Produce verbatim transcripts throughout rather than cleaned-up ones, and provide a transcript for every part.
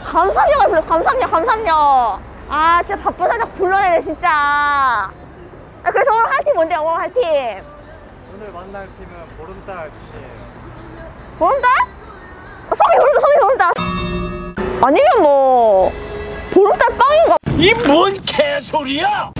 감삼역을 불러. 감삼역, 감삼역. 아, 진짜 바쁜 사장 불러내네, 진짜. 아, 그래서 오늘 할 팀 뭔데요, 오늘 할 팀? 오늘 만날 팀은 보름달 팀이에요. 보름달? 어, 성이 보름달, 성이 보름달. 아니면 뭐, 보름달 빵인가? 이 뭔 개소리야!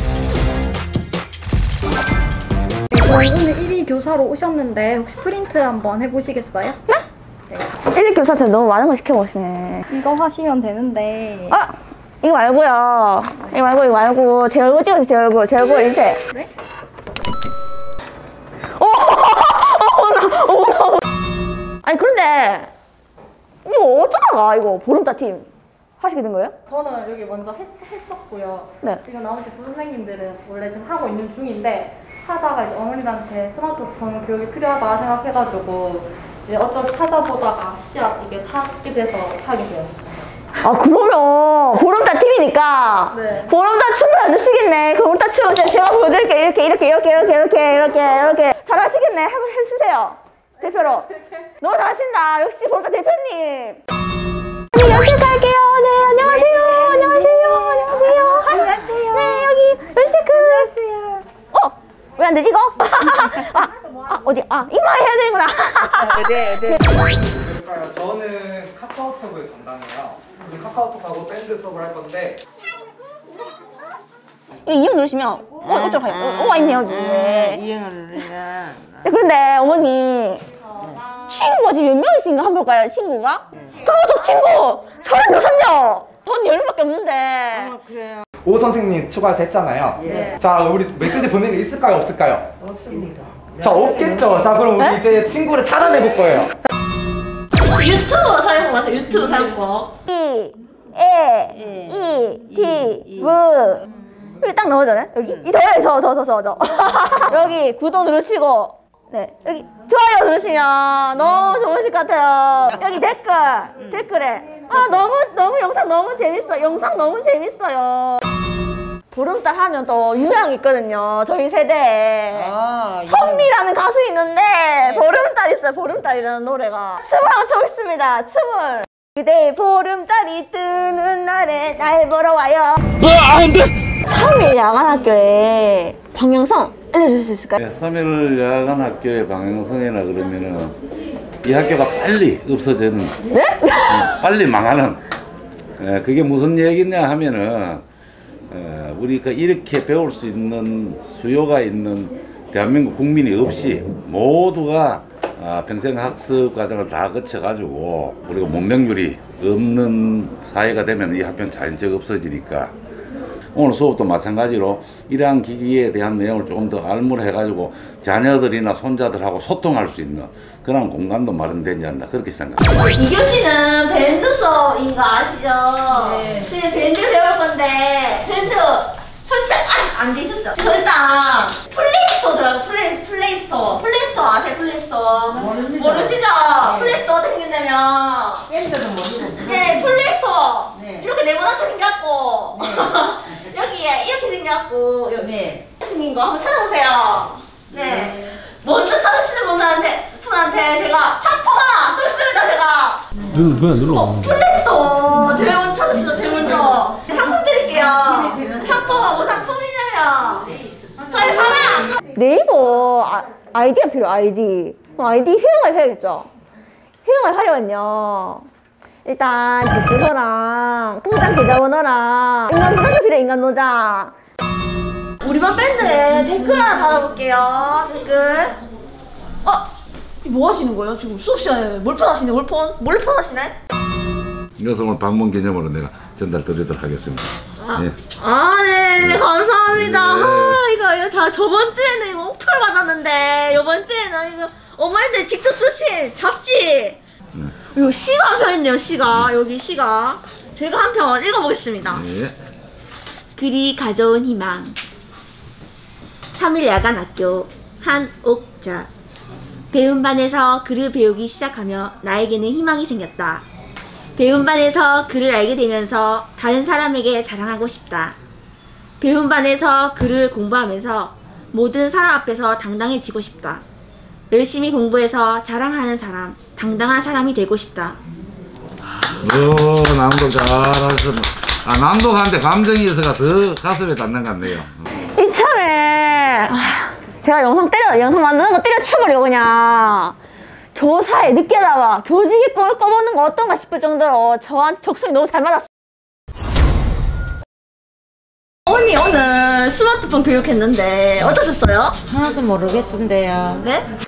오늘 일 위 교사로 오셨는데 혹시 프린트 한번 해보시겠어요? 네? 네. 일 위 교사한테 너무 많은 거 시켜보시네. 이거 하시면 되는데. 아! 이거 말고요. 이거 말고, 이거 말고. 제 얼굴 찍어주세요, 제 얼굴. 제 얼굴 이렇게. 네? 오! 어머나, 어머나. 아니, 그런데, 이거 어쩌다가 이거 보름달 팀 하시게 된 거예요? 저는 여기 먼저 했, 했었고요. 네. 지금 나머지 부선생님들은 원래 지금 하고 있는 중인데 하다가 이제 어머니한테 스마트폰 교육이 필요하다 생각해가지고 이제 어쩌고 찾아보다가 시합 이게 찾게 돼서 하게 되었어요. 아, 그러면 보름달 팀이니까 네. 보름달 춤을 해주시겠네. 보름달 춤 제가 보여드릴게요. 이렇게 이렇게 이렇게 이렇게 이렇게 이렇게 이렇게 잘하시겠네. 한번 해주세요. 대표로. 너무 잘하신다. 역시 보름달 대표님. 아니, 열쇠 갈게요. 네, 안녕하세요. 안녕하세요. 안녕하세요. 안녕하세요. 네, 여기 열쇠크. 안녕하세요. 어? 왜 안 되지 이거? 아, 아, 어디? 아, 이마 해야 되는구나. 네, 네. 그러니까요. 저는 카카오톡을 담당해요. 우리 카카오톡하고 밴드 수업을 할 건데. 여기 이응 누르시면 어, 어떻게 가요? 어, 와 있네 여기. 이응을 누르면. 그런데 어머니 친구가 지금 몇 명이신가 한번 볼까요? 친구가? 카카오톡 친구 서른여섯 명. 전 열 명밖에 없는데. 어, 그래요. 오 선생님 추가해서 했잖아요. 예. 자, 우리 메시지 보낼 일 있을까요? 없을까요? 없습니다. 자, 없겠죠. 자, 그럼 우리 네? 이제 친구를 찾아내 볼 거예요. 유튜브 사용법 맞아요. 유튜브 사용법. 이, 에, 이, 디, 브. 여기 딱 나오잖아요. 여기 이 저요, 저, 저, 저, 저, 저. 여기 구독 누르시고, 네 여기 좋아요 누르시면 너무 좋으실 것 같아요. 여기 댓글, 댓글에 아 너무 너무 영상 너무 재밌어. 영상 너무 재밌어요. 보름달 하면 또 유명한 게 있거든요. 저희 세대에. 아, 선미라는 가수 있는데 보름달 있어요. 보름달이라는 노래가. 춤을 한번 춰보겠습니다. 춤을. 그대 보름달이 뜨는 날에 날 보러 와요. 아, 안 돼! 삼일 야간학교에 방향성 알려줄 수 있을까요? 네, 삼 일 야간학교의 방향성이나 그러면은 이 학교가 빨리 없어지는, 네? 어, 빨리 망하는, 에, 그게 무슨 얘기냐 하면은 에, 우리가 이렇게 배울 수 있는 수요가 있는 대한민국 국민이 없이 모두가 아, 평생 학습 과정을 다 거쳐가지고 우리가 문맹률이 없는 사회가 되면 이 학교는 자연적 없어지니까 오늘 수업도 마찬가지로 이러한 기기에 대한 내용을 조금 더 알물해가지고 자녀들이나 손자들하고 소통할 수 있는 그런 공간도 마련되지 않나 그렇게 생각합니다. 이 교시는 밴드 수업인 거 아시죠? 네. 지금 밴드 배울 건데 밴드 설치 안, 안 되셨어요. 저 일단 플레이스토어 들어가고 플레이, 플레이스토어 플레이스토어 아세요? 플레이스토어 모릅니다. 모르시죠? 네. 플레이스토어 어떻게 생긴다면 밴드도 모르고. 네 플레이스토어 네. 이렇게 네모나게 생겼고 네. 여기에 이렇게 생겼고 여기 네. 생긴 거 한번 찾아보세요. 네. 네. 먼저 찾으시는 분한테 분한테 제가 상품 하나 쏘겠습니다. 제가 눌러, 그냥 눌러. 어, 플레이스토어 제일 먼저 찾으시죠. 제일 먼저 상품 드릴게요. 상품하고 상품이냐면 저희 사랑 네이버 아, 아이디가 필요 아이디 아이디 회원가입 해야겠죠. 회원가입 하려면요 일단 주소랑 통장 계좌번호랑 인간 도장이 필요해. 인간 도장. 우리 반 밴드에 댓글 하나 달아볼게요. 댓글. 어? 뭐 하시는 거예요? 지금 수업 시간에 몰폰 하시네? 몰폰? 몰폰 하시네? 이것을 오늘 방문 기념으로 내가 전달 드리도록 하겠습니다. 아, 예. 아 네, 네, 감사합니다. 네. 아, 이거, 이거, 자, 저번 주에는 이거 오프를 받았는데, 이번 주에는 이거 어머님들 직접 쓰신 잡지. 네. 이거 시가 한 편 있네요, 시가. 여기 시가. 제가 한 편 읽어보겠습니다. 예. 글이 가져온 희망. 삼 일 야간학교 한옥자. 배운 반에서 글을 배우기 시작하며 나에게는 희망이 생겼다. 배운 반에서 글을 알게 되면서 다른 사람에게 자랑하고 싶다. 배운 반에서 글을 공부하면서 모든 사람 앞에서 당당해지고 싶다. 열심히 공부해서 자랑하는 사람, 당당한 사람이 되고 싶다. 오, 남도 잘하셨어. 아, 남도한테 감정이 있어가 더 가슴에 닿는 것 같네요. 이참에 아, 제가 영상 때려 영상 만드는 거 때려쳐버려 그냥. 교사에 늦게 나와 교직이 꿈을 꿔보는 거 어떤가 싶을 정도로 저한테 적성이 너무 잘 맞았어. 언니 오늘 스마트폰 교육했는데 어떠셨어요? 하나도 모르겠던데요. 네?